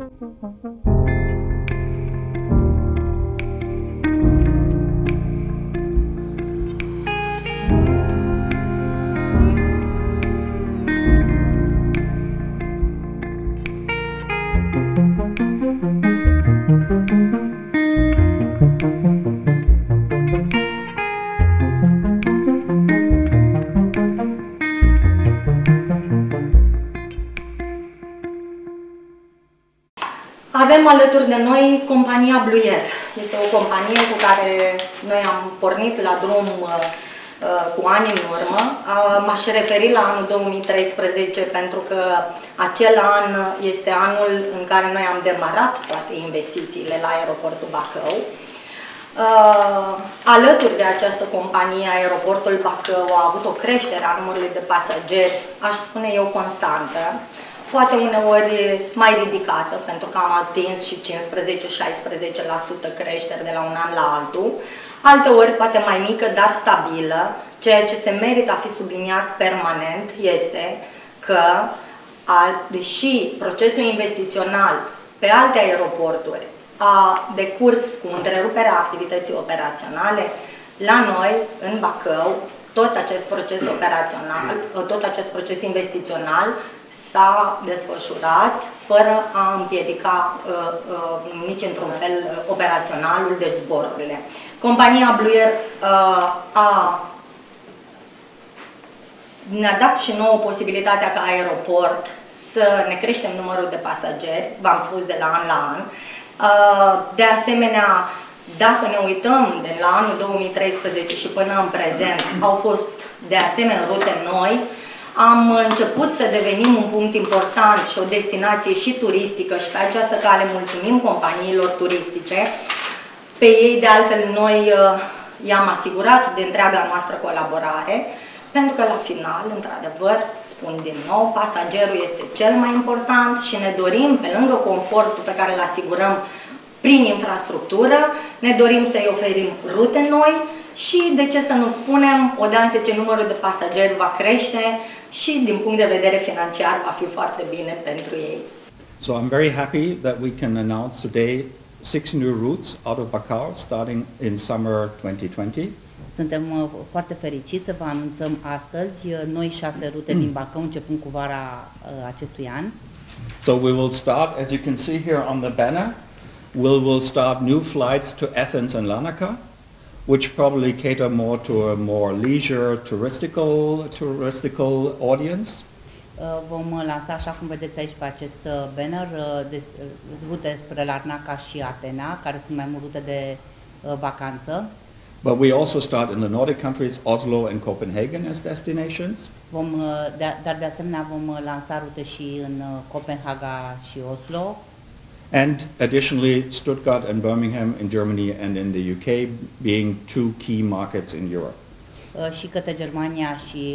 Avem alături de noi compania Blue Air. Este o companie cu care noi am pornit la drum cu ani în urmă. M-aș referi la anul 2013 pentru că acel an este anul în care noi am demarat toate investițiile la aeroportul Bacău. Alături de această companie, aeroportul Bacău a avut o creștere a numărului de pasageri, aș spune eu, constantă. Poate uneori mai ridicată, pentru că am atins și 15-16% creștere de la un an la altul. Alteori poate mai mică, dar stabilă. Ceea ce se merită a fi subliniat permanent este că, deși procesul investițional pe alte aeroporturi a decurs cu întreruperea activității operaționale, la noi, în Bacău, tot acest proces operațional, tot acest proces investițional s-a desfășurat fără a împiedica nici într-un fel operaționalul, deci zborurile. Compania Blue Air ne-a dat și nouă posibilitatea ca aeroport să ne creștem numărul de pasageri, v-am spus, de la an la an. De asemenea, dacă ne uităm de la anul 2013 și până în prezent, au fost de asemenea rute noi. Am început să devenim un punct important și o destinație și turistică și pe această cale mulțumim companiilor turistice. Pe ei, de altfel, noi i-am asigurat de întreaga noastră colaborare, pentru că la final, într-adevăr, spun din nou, pasagerul este cel mai important și ne dorim, pe lângă confortul pe care îl asigurăm prin infrastructură, ne dorim să-i oferim rute noi și, de ce să nu spunem, odată ce numărul de pasageri va crește și din punct de vedere financiar va fi foarte bine pentru ei. So I'm very happy that we can announce today 6 new routes out of Bacău starting in summer 2020. Suntem foarte fericiți să vă anunțăm astăzi noi 6 rute din Bacău începând cu vara acestui an. So we will start, as you can see here on the banner, we'll start new flights to Athens and Larnaca, which probably cater more to a more leisure, touristical audience. Vom lansa, așa cum vedeți aici pe acest banner, rute spre Larnaca și Atena, care sunt mai mult rute de vacanță. But we also start in the Nordic countries, Oslo and Copenhagen as destinations. Dar de asemenea vom lansa rute și în Copenhaga și Oslo. And additionally, Stuttgart and Birmingham in Germany and in the UK being 2 key markets in Europe. Și către Germania și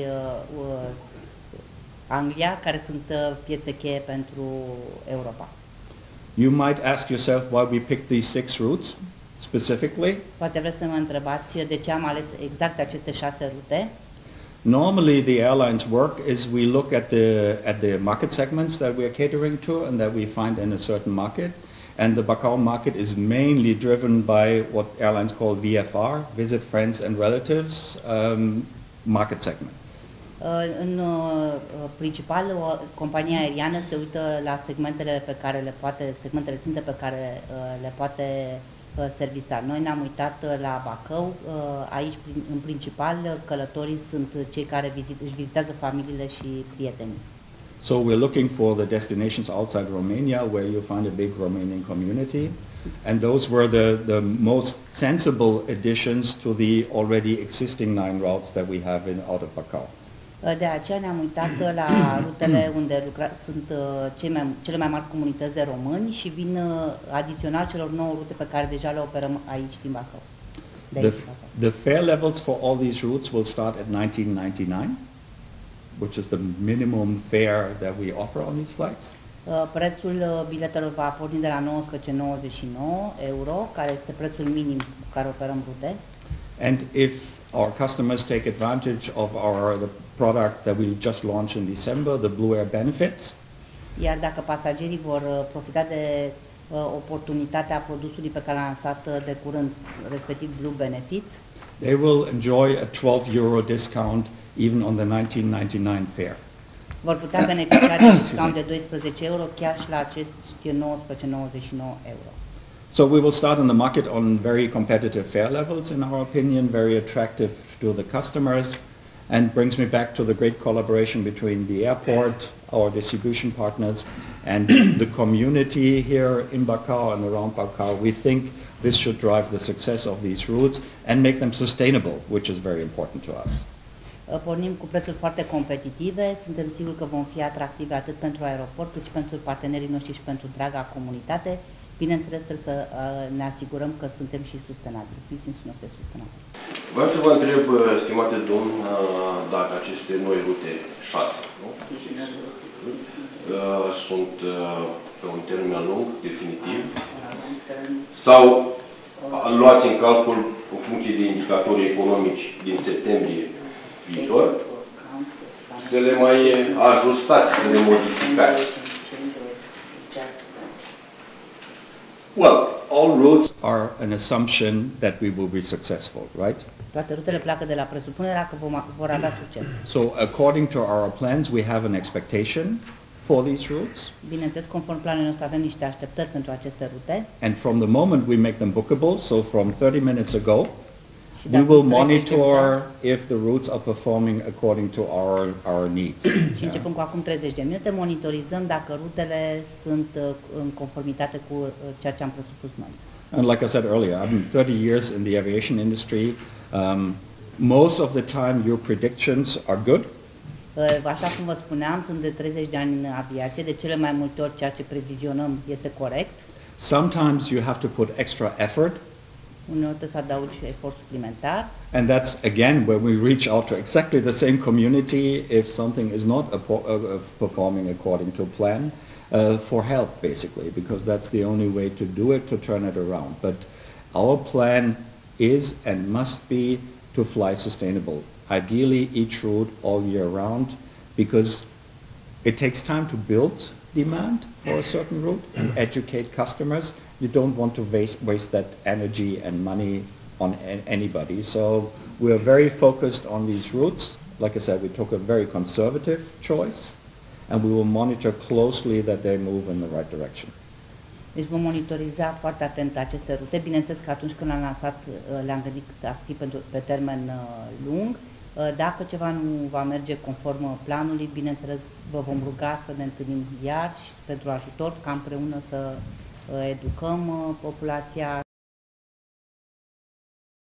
Anglia, care sunt piețe cheie pentru Europa. You might ask yourself why we picked these 6 routes specifically. Poate vreți să mă întrebați de ce am ales exact aceste 6 rute. Normally the airlines work is we look at the market segments that we are catering to and that we find in a certain market, and the Bacău market is mainly driven by what airlines call VFR, visit friends and relatives, market segment. În principal, compania aeriană se uită la segmentele pe care segmentele ținte pe care le poate servisa. Noi ne-am uitat la Bacău, aici în principal călătorii sunt cei care își vizitează familiile și prietenii. So we're looking for the destinations outside Romania where you find a big Romanian community, and those were the most sensible additions to the already existing 9 routes that we have out of Bacău. De aceea ne-am uitat la rutele unde sunt cele mai mari comunități de români și vin adițional celor 9 rute pe care deja le operăm aici din Bacău. The fare levels for all these routes will start at 1999, which is the minimum fare that we offer on these flights. Prețul biletelor va porni de la 19,99 euro, care este prețul minim cu care operăm rute. And if our customers take advantage of the product that we just launched in December, the Blue Air Benefits, Iar dacă pasagerii vor profita de oportunitatea produsului pe care l-a lansat de curând, respectiv Blue Benefits, they will enjoy a 12 euro discount even on the 1999 fare. vor putea beneficia de discount de 12 euro chiar și la acești 19,99 euro. So we will start in the market on very competitive fare levels, in our opinion, very attractive to the customers, and brings me back to the great collaboration between the airport, our distribution partners, and the community here in Bacău and around Bacău. We think this should drive the success of these routes and make them sustainable, which is very important to us. Pornim cu prețuri foarte competitive, suntem siguri că vom fi atractive atât pentru aeroport, cât și pentru partenerii noștri și pentru întreaga comunitate. Bineînțeles, trebuie să ne asigurăm că suntem și sustenabili, business-ul nostru este sustenabil. Vreau să vă întreb, stimate domn, dacă aceste noi rute 6, nu? Sunt pe un termen lung, definitiv, sau luați în calcul, în funcție de indicatorii economici din septembrie viitor, să le mai ajustați, să le modificați. Well, all routes are an assumption that we will be successful, right? Toate rutele pleacă de la presupunerea că vor avea succes. So according to our plans, we have an expectation for these routes. Bineînțeles, conform planului nostru avem niște așteptări pentru aceste rute. And from the moment we make them bookable, so from 30 minutes ago, we will monitor if the routes are performing according to our needs. Și începând cu acum 30 de minute, monitorizăm dacă rutele sunt în conformitate cu ceea ce am presupus noi. And like I said earlier, I've been 30 years in the aviation industry. Most of the time your predictions are good. Așa cum vă spuneam, sunt de 30 de ani în aviație, de cele mai multe ori ceea ce previzionăm este corect. Sometimes you have to put extra effort. Uneori trebuie să adaugi efort suplimentar. And that's again where we reach out to exactly the same community if something is not performing according to plan for help, basically, because that's the only way to do it, to turn it around. But our plan is and must be to fly sustainable. Ideally, each route all year round, because it takes time to build demand for a certain route and educate customers. You don't want to waste that energy and money on anybody. So we are very focused on these routes. Like I said, we took a very conservative choice, and we will monitor closely that they move in the right direction. Deci vom monitoriza foarte atent aceste rute. Bineînțeles că atunci când l-am lansat, le-am gândit a fi pe termen lung. Dacă ceva nu va merge conform planului, bineînțeles vă vom ruga să ne întâlnim iar și pentru ajutor, ca împreună să educăm populația.